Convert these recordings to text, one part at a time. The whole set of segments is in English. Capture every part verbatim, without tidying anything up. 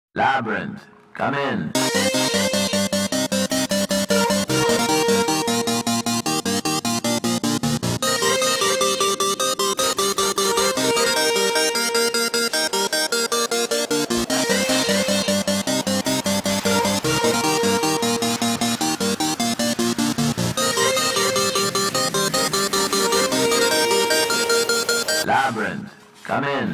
Labyrinth, come in. Labyrinth, come in.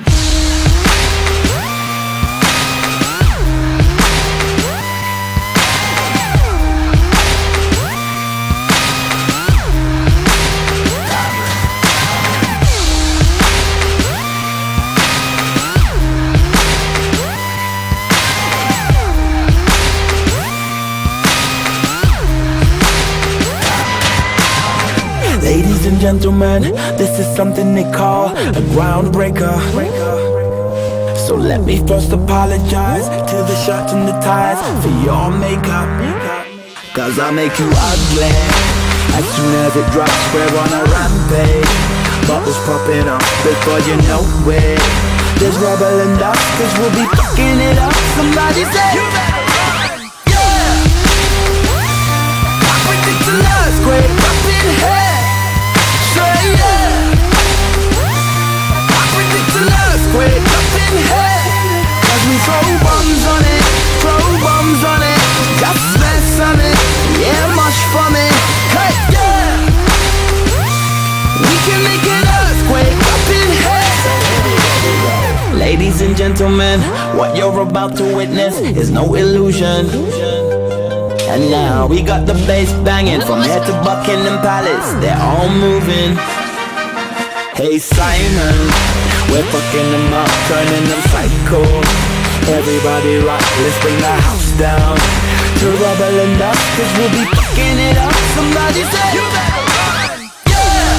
Ladies and gentlemen, this is something they call a groundbreaker. So let me first apologize to the shirts and the ties for your makeup, cause I'll make you ugly as soon as it drops. We're on a rampage, bubbles popping up before you know it. There's rubble and dust, cause we'll be fucking it up. Somebody say you better run, yeah. I predict an earthquake up in here. Earthquake up in here, cause we throw bombs on it, throw bombs on it, just mess on it, yeah, mush for me, hey, yeah. We can make an earthquake up in here. Ladies and gentlemen, what you're about to witness is no illusion. And now we got the bass banging from here to Buckingham Palace, they're all moving. Hey Simon, we're fucking them up, turning them psycho. Everybody rock, let's bring the house down to rubble and dust, cause we'll be fucking it up. Somebody say you better run, yeah.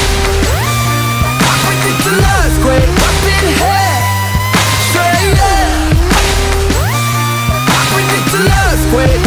I predict an earthquake up in here, straight yeah. I predict an earthquake